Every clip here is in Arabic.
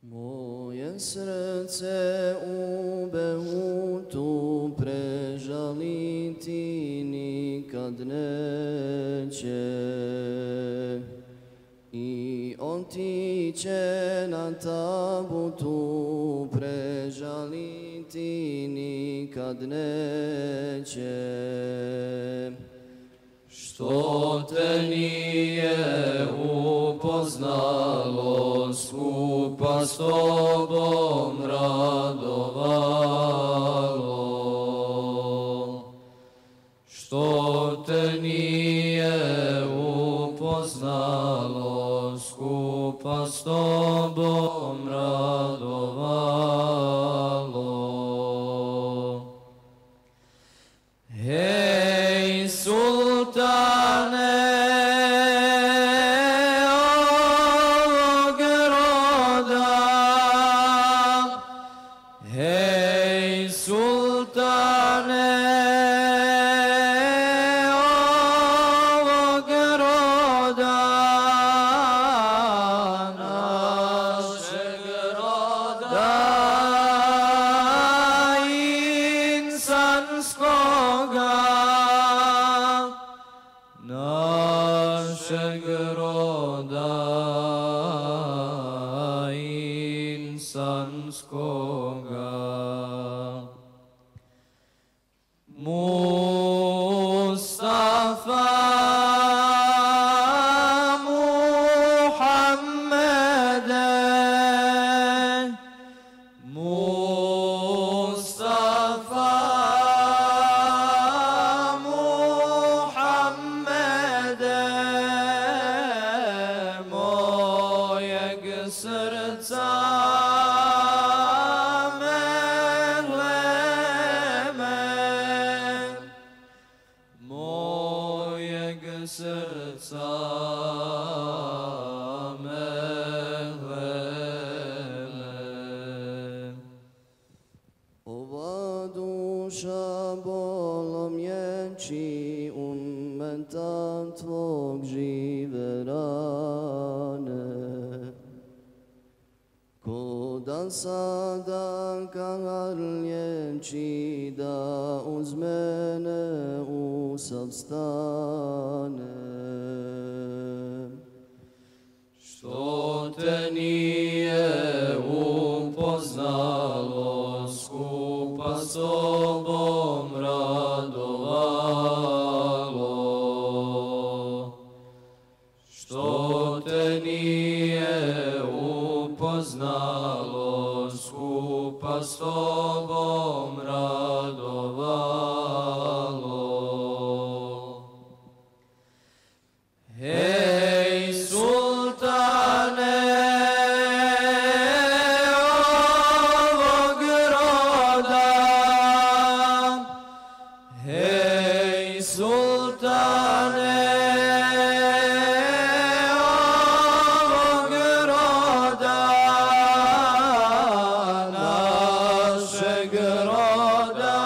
Moje srce u behutu prežaliti nikad neće i otiće na tabutu prežaliti nikad neće. Što te nije upoznalo, skupa s tobom radovalo. Što te nije upoznalo, skupa s tobom radovalo. Hej, sultane ovog roda, hej, sultane ovog roda, našeg roda insanskoga, našeg roda insanskoga. Mustafa Muhammede, Mustafa Muhammede, mojeg srca mehleme, mojeg srca mehleme. Ova duša bolom ječi ummeta tvog žive rane, ko da sada kahar liječi da uz mene Usab stane. Što te nije upoznalo, skupa s tobom radovalo. Što te nije upoznalo, skupa s tobom radovalo. Hej, sultane ovog roda, hej, sultane ovog roda, našeg roda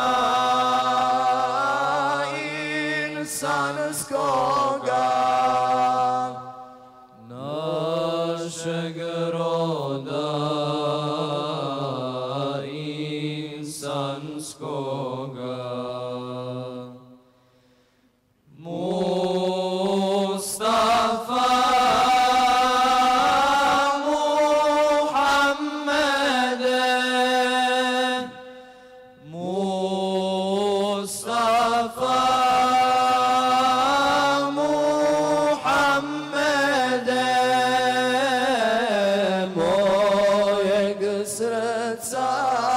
insanskoga, našeg roda insanskoga. Mustafa Muhammede, Mustafa Muhammede, mojeg srca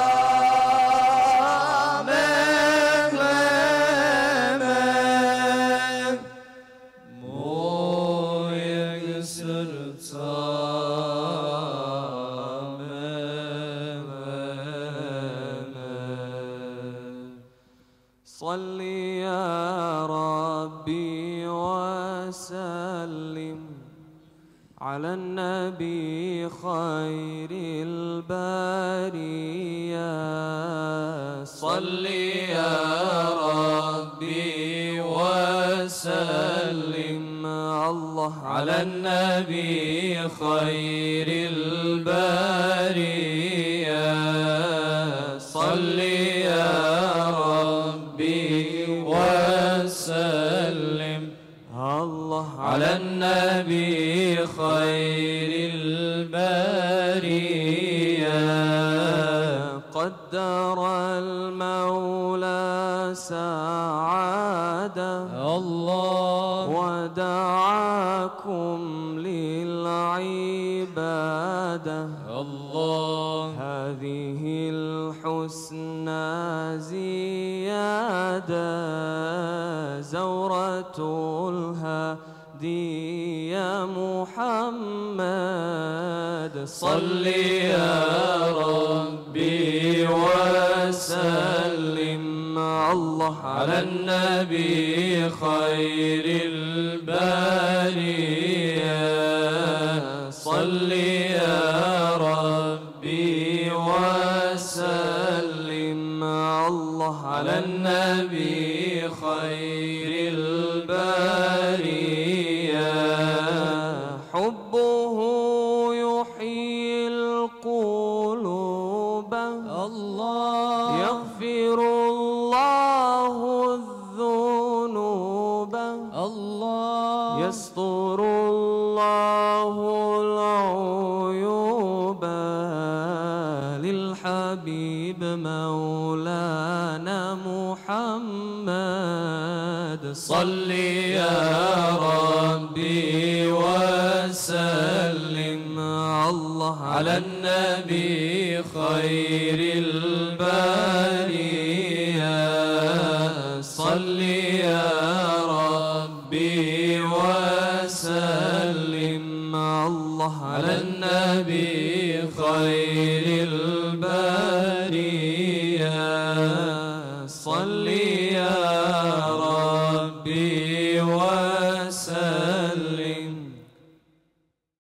mehleme, mojeg srca mehleme. Salli ya Rabbi wa sallim على النبي خير البرية. صل يا ربي وسلم الله على النبي خير البرية. البرية قدر المولى سعادة الله ودعاكم للعبادة الله هذه الحسنى زيادة زورة الهادي يا محمد صل يا ربي وسلم الله على النبي خير البرية صل يا ربي وسلم الله على النبي خير البرية حبه يحيي القلوب الله يغفر الله الذنوب الله يستر الله العيوب للحبيب مولانا محمد صل يا ربي وسلم الله على النبي خير البرية صل يا ربي وسلم الله على النبي خير البرية صل يا